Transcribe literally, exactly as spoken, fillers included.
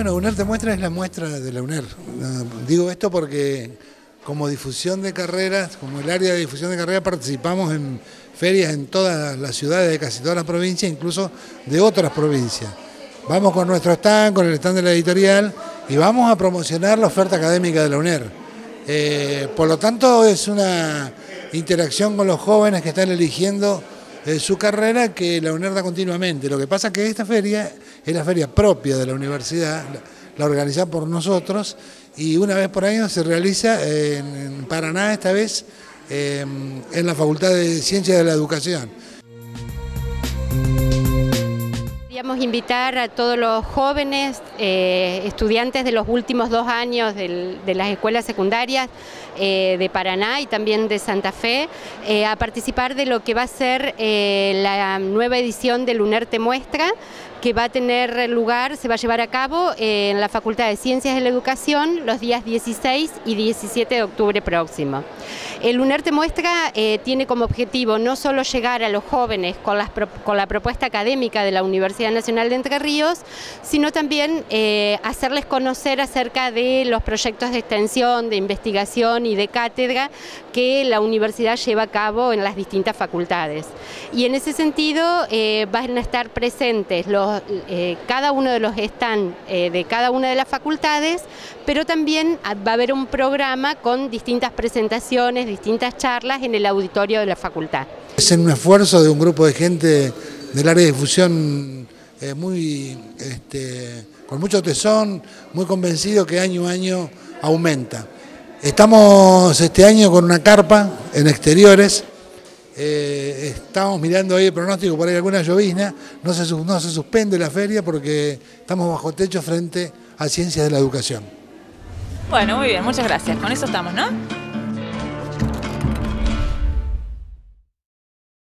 Bueno, UNER Te Muestra es la muestra de la UNER. Digo esto porque como difusión de carreras, como el área de difusión de carreras, participamos en ferias en todas las ciudades de casi todas las provincias, incluso de otras provincias. Vamos con nuestro stand, con el stand de la editorial y vamos a promocionar la oferta académica de la UNER. Eh, por lo tanto, es una interacción con los jóvenes que están eligiendo eh, su carrera que la UNER da continuamente. Lo que pasa es que esta feria es la feria propia de la universidad, la, la organizada por nosotros y una vez por año se realiza eh, en, en Paraná, esta vez eh, en la Facultad de Ciencias de la Educación. Queríamos invitar a todos los jóvenes eh, estudiantes de los últimos dos años del, de las escuelas secundarias eh, de Paraná y también de Santa Fe eh, a participar de lo que va a ser eh, la nueva edición del UNER Te Muestra, que va a tener lugar, se va a llevar a cabo eh, en la Facultad de Ciencias de la Educación los días dieciséis y diecisiete de octubre próximo. El UNER Te Muestra eh, tiene como objetivo no solo llegar a los jóvenes con, las, con la propuesta académica de la Universidad Nacional de Entre Ríos, sino también eh, hacerles conocer acerca de los proyectos de extensión, de investigación y de cátedra que la universidad lleva a cabo en las distintas facultades. Y en ese sentido eh, van a estar presentes los, eh, cada uno de los stands eh, de cada una de las facultades, pero también va a haber un programa con distintas presentaciones, distintas charlas en el auditorio de la facultad. Es un esfuerzo de un grupo de gente del área de difusión eh, muy, este, con mucho tesón, muy convencido que año a año aumenta. Estamos este año con una carpa en exteriores, eh, estamos mirando ahí el pronóstico, por ahí alguna llovizna, no se, no se suspende la feria porque estamos bajo techo frente a Ciencias de la Educación. Bueno, muy bien, muchas gracias. Con eso estamos, ¿no?